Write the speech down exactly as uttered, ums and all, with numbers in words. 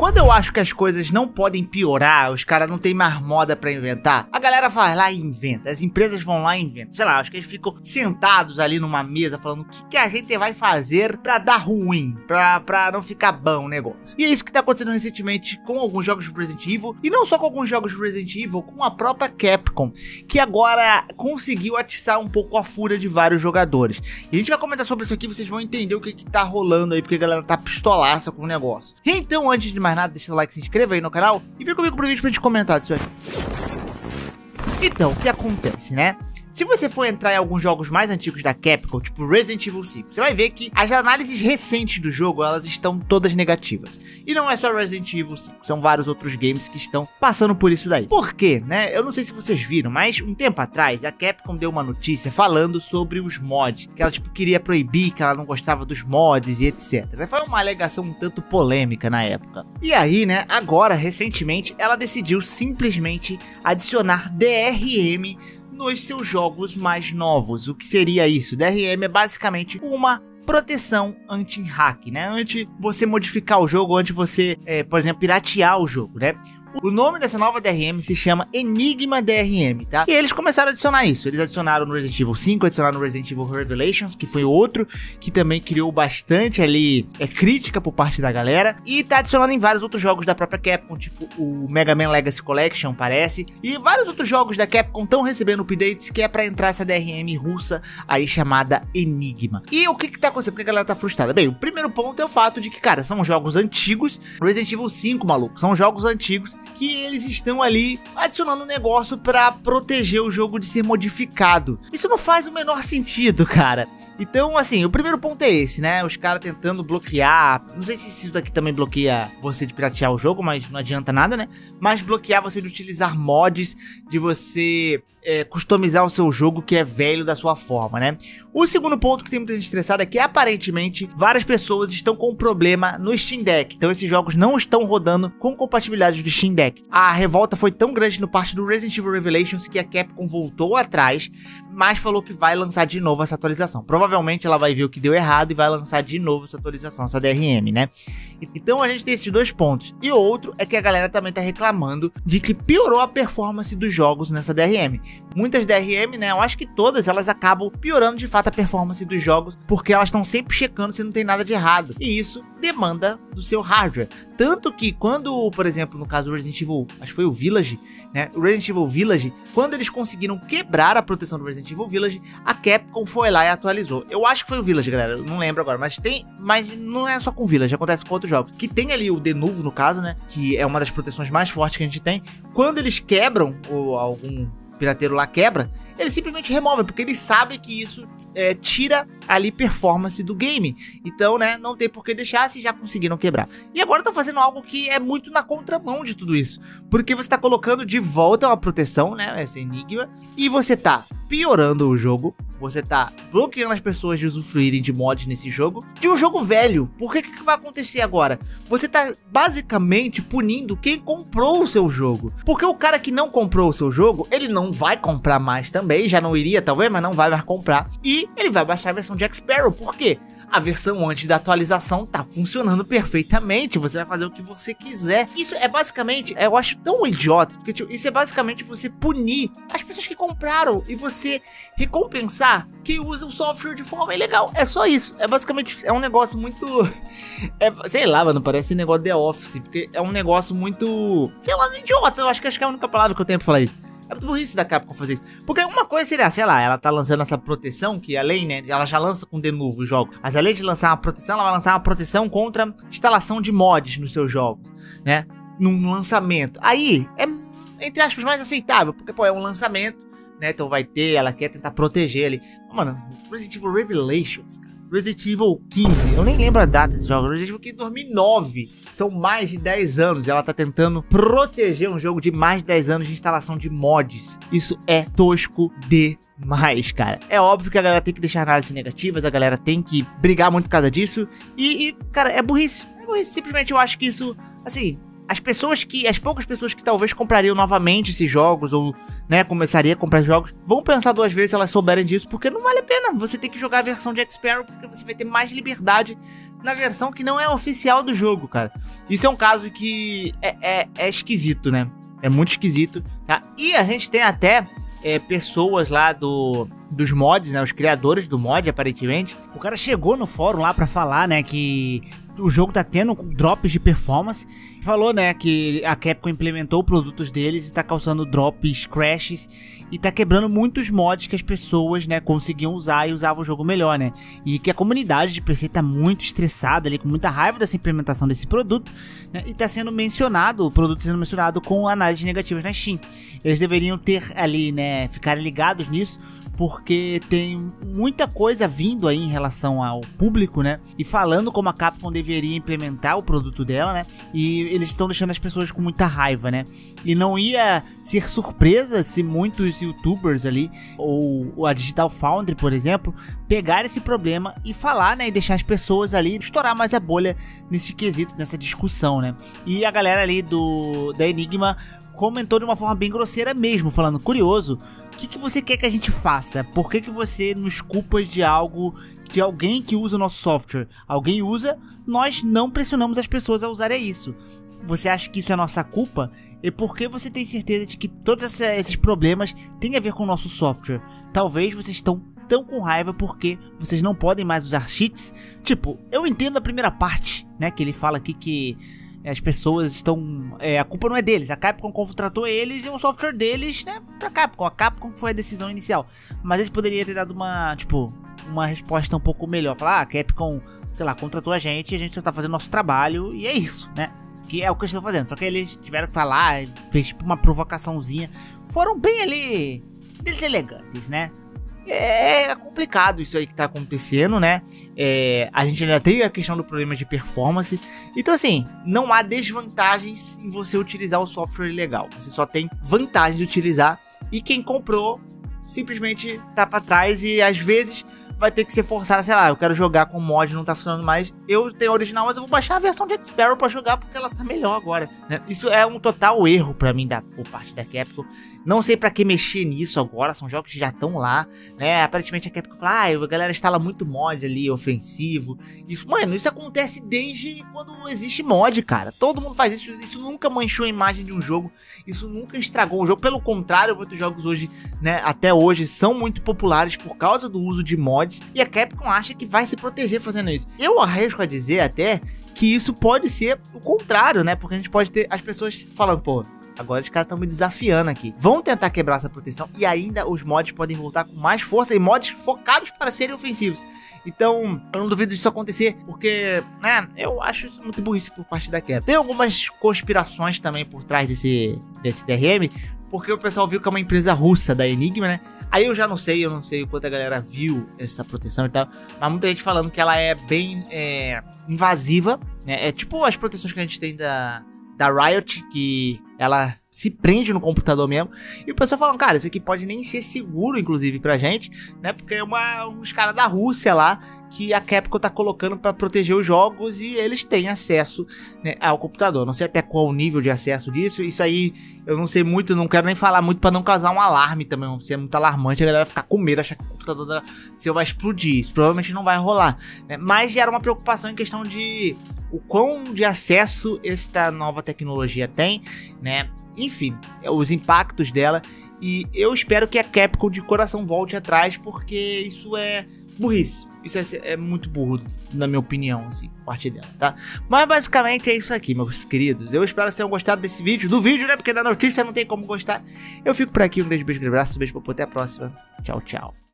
quando eu acho que as coisas não podem piorar, os caras não tem mais moda pra inventar, a galera vai lá e inventa, as empresas vão lá e inventam. Sei lá, acho que eles ficam sentados ali numa mesa falando o que, que a gente vai fazer pra dar ruim, pra, pra não ficar bom o negócio. E é isso que tá acontecendo recentemente com alguns jogos de Resident Evil, e não só com alguns jogos de Resident Evil, com a própria Capcom, que agora conseguiu atiçar um pouco a fúria de vários jogadores. E a gente vai comentar sobre isso aqui, vocês vão entender o que, que tá rolando aí, porque a galera tá pistolaça com o negócio. Então, antes de mais nada, deixa o like, se inscreva aí no canal e vem comigo pro vídeo pra gente comentar disso aqui. Então, o que acontece, né? Se você for entrar em alguns jogos mais antigos da Capcom, tipo Resident Evil cinco, você vai ver que as análises recentes do jogo, elas estão todas negativas. E não é só Resident Evil cinco, são vários outros games que estão passando por isso daí. Por quê, né? Eu não sei se vocês viram, mas um tempo atrás, a Capcom deu uma notícia falando sobre os mods, que ela tipo queria proibir, que ela não gostava dos mods e etcétera. Foi uma alegação um tanto polêmica na época. E aí, né, agora, recentemente, ela decidiu simplesmente adicionar D R M nos seus jogos mais novos. O que seria isso? D R M é basicamente uma proteção anti-hack, né? Antes você modificar o jogo, antes você, é, por exemplo, piratear o jogo, né? O nome dessa nova D R M se chama Enigma D R M, tá? E eles começaram a adicionar isso. Eles adicionaram no Resident Evil cinco, adicionaram no Resident Evil Revelations, que foi outro que também criou bastante ali é, crítica por parte da galera. E tá adicionando em vários outros jogos da própria Capcom, tipo o Mega Man Legacy Collection, parece. E vários outros jogos da Capcom estão recebendo updates que é pra entrar essa D R M russa aí chamada Enigma. E o que que tá acontecendo? Porque a galera tá frustrada? Bem, o primeiro ponto é o fato de que, cara, são jogos antigos. Resident Evil cinco, maluco, são jogos antigos que eles estão ali adicionando um negócio pra proteger o jogo de ser modificado. Isso não faz o menor sentido, cara. Então, assim, o primeiro ponto é esse, né? Os caras tentando bloquear. Não sei se isso daqui também bloqueia você de piratear o jogo, mas não adianta nada, né? Mas bloquear você de utilizar mods, de você é, customizar o seu jogo que é velho da sua forma, né? O segundo ponto que tem muita gente estressada é que aparentemente várias pessoas estão com problema no Steam Deck. Então esses jogos não estão rodando com compatibilidade do Steam Deck. A revolta foi tão grande no parte do Resident Evil Revelations que a Capcom voltou atrás, mas falou que vai lançar de novo essa atualização. Provavelmente ela vai ver o que deu errado e vai lançar de novo essa atualização, essa D R M, né? Então a gente tem esses dois pontos. E outro é que a galera também tá reclamando de que piorou a performance dos jogos nessa D R M. Muitas D R M, né, eu acho que todas elas acabam piorando de fato a performance dos jogos, porque elas estão sempre checando se não tem nada de errado. E isso demanda do seu hardware. Tanto que quando, por exemplo, no caso do Resident Evil, acho que foi o Village, né, o Resident Evil Village, quando eles conseguiram quebrar a proteção do Resident Evil Village, a Capcom foi lá e atualizou. Eu acho que foi o Village, galera, eu não lembro agora, mas tem, mas não é só com o Village, acontece com outros jogos. Que tem ali o Denuvo, no caso, né, que é uma das proteções mais fortes que a gente tem. Quando eles quebram, ou algum pirateiro lá quebra, eles simplesmente removem, porque eles sabem que isso é, tira ali performance do game. Então, né, não tem por que deixar se já conseguiram quebrar. E agora estão fazendo algo que é muito na contramão de tudo isso, porque você tá colocando de volta uma proteção, né, essa Enigma, e você tá piorando o jogo, você tá bloqueando as pessoas de usufruírem de mods nesse jogo, de um jogo velho. Por que que vai acontecer agora? Você tá basicamente punindo quem comprou o seu jogo, porque o cara que não comprou o seu jogo, ele não vai comprar mais também, já não iria talvez, mas não vai mais comprar, e ele vai baixar a versão de X-Sparrow. Por quê? A versão antes da atualização tá funcionando perfeitamente, você vai fazer o que você quiser. Isso é basicamente, eu acho tão idiota, porque tipo, isso é basicamente você punir as pessoas que compraram e você recompensar quem usa o software de forma ilegal. É só isso, é basicamente, é um negócio muito, é, sei lá, mano, parece negócio The Office, porque é um negócio muito, sei lá, idiota. Eu acho que, acho que é a única palavra que eu tenho pra falar isso. É muito burrice da Capcom fazer isso. Porque uma coisa seria, sei lá, ela tá lançando essa proteção, que além, né, ela já lança com de novo o jogo. Mas além de lançar uma proteção, ela vai lançar uma proteção contra instalação de mods nos seus jogos, né? Num lançamento. Aí, é, entre aspas, mais aceitável, porque, pô, é um lançamento, né? Então vai ter, ela quer tentar proteger ali. Mano, Resident Evil Revelations, cara. Resident Evil quinze, eu nem lembro a data desse jogo. Resident Evil quinze dois mil e nove, são mais de dez anos. Ela tá tentando proteger um jogo de mais de dez anos de instalação de mods. Isso é tosco demais, cara. É óbvio que a galera tem que deixar análises negativas, a galera tem que brigar muito por causa disso. E, e cara, é burrice. É burrice. Simplesmente eu acho que isso, assim, as pessoas que, as poucas pessoas que talvez comprariam novamente esses jogos ou, né, começaria a comprar jogos, vão pensar duas vezes se elas souberem disso, porque não vale a pena. Você tem que jogar a versão de X-Sparrow porque você vai ter mais liberdade na versão que não é oficial do jogo, cara. Isso é um caso que é, é, é esquisito, né? É muito esquisito, tá? E a gente tem até é, pessoas lá do... dos mods, né, os criadores do mod, aparentemente. O cara chegou no fórum lá pra falar, né, que o jogo tá tendo drops de performance. Falou, né, que a Capcom implementou produtos deles e tá causando drops, crashes e tá quebrando muitos mods que as pessoas, né, conseguiam usar e usavam o jogo melhor, né. E que a comunidade de P C tá muito estressada ali, com muita raiva dessa implementação desse produto, né, e tá sendo mencionado, o produto sendo mencionado com análises negativas na Steam. Eles deveriam ter ali, né, ficarem ligados nisso, porque tem muita coisa vindo aí em relação ao público, né, e falando como a Capcom deveria implementar o produto dela, né, e eles estão deixando as pessoas com muita raiva, né, e não ia ser surpresa se muitos youtubers ali, ou a Digital Foundry, por exemplo, pegar esse problema e falar, né, e deixar as pessoas ali, estourar mais a bolha nesse quesito, nessa discussão, né, e a galera ali do da Enigma comentou de uma forma bem grosseira mesmo, falando, curioso, o que, que você quer que a gente faça? Por que, que você nos culpa de algo, de alguém que usa o nosso software? Alguém usa, nós não pressionamos as pessoas a usarem isso. Você acha que isso é nossa culpa? E por que você tem certeza de que todos essa, esses problemas têm a ver com o nosso software? Talvez vocês estão tão com raiva porque vocês não podem mais usar cheats. Tipo, eu entendo a primeira parte, né, que ele fala aqui que as pessoas estão... É, a culpa não é deles, a Capcom contratou eles e o software deles, né, pra Capcom. A Capcom foi a decisão inicial. Mas eles poderiam ter dado uma, tipo, uma resposta um pouco melhor. Falar, ah, a Capcom, sei lá, contratou a gente e a gente só tá fazendo nosso trabalho e é isso, né. Que é o que eles estão fazendo. Só que eles tiveram que falar, fez tipo uma provocaçãozinha. Foram bem ali, deselegantes, né. É complicado isso aí que tá acontecendo, né? É, a gente ainda tem a questão do problema de performance. Então assim, não há desvantagens em você utilizar o software legal. Você só tem vantagem de utilizar. E quem comprou simplesmente tá pra trás e às vezes vai ter que ser forçado, sei lá, eu quero jogar com mod, não tá funcionando mais. Eu tenho a original, mas eu vou baixar a versão de X-Sparrow pra jogar porque ela tá melhor agora, né? Isso é um total erro pra mim da, por parte da Capcom. Não sei pra que mexer nisso agora, são jogos que já estão lá, né? Aparentemente a Capcom fala, ah, a galera instala muito mod ali, ofensivo. Isso, mano, isso acontece desde quando existe mod, cara. Todo mundo faz isso, isso nunca manchou a imagem de um jogo, isso nunca estragou o jogo. Pelo contrário, muitos jogos hoje, né, até hoje, são muito populares por causa do uso de mods. E a Capcom acha que vai se proteger fazendo isso. Eu arrisco a dizer até que isso pode ser o contrário, né? Porque a gente pode ter as pessoas falando, pô, agora os caras estão me desafiando aqui. Vão tentar quebrar essa proteção e ainda os mods podem voltar com mais força e mods focados para serem ofensivos. Então, eu não duvido disso acontecer, porque, né, eu acho isso muito burrice por parte da Capcom. Tem algumas conspirações também por trás desse, desse D R M, porque o pessoal viu que é uma empresa russa da Enigma, né? Aí eu já não sei, eu não sei o quanto a galera viu essa proteção e tal, mas muita gente falando que ela é bem é, invasiva, né? É tipo as proteções que a gente tem da, da Riot, que ela se prende no computador mesmo. E o pessoal falando, cara, isso aqui pode nem ser seguro, inclusive, pra gente, né? Porque é uma, uns caras da Rússia lá que a Capcom tá colocando pra proteger os jogos e eles têm acesso, né, ao computador. Não sei até qual o nível de acesso disso. Isso aí eu não sei muito, não quero nem falar muito pra não causar um alarme também. Não ser muito alarmante, a galera ficar com medo, achar que o computador da seu vai explodir. Isso provavelmente não vai rolar, né? Mas gera uma preocupação em questão de o quão de acesso esta nova tecnologia tem, né? Enfim, os impactos dela. E eu espero que a Capcom de coração volte atrás, porque isso é burrice. Isso é, é muito burro, na minha opinião, assim, parte dela, tá? Mas basicamente é isso aqui, meus queridos. Eu espero que vocês tenham gostado desse vídeo, do vídeo, né? Porque da notícia não tem como gostar. Eu fico por aqui, um beijo, beijo, abraço, beijo, até a próxima. Tchau, tchau.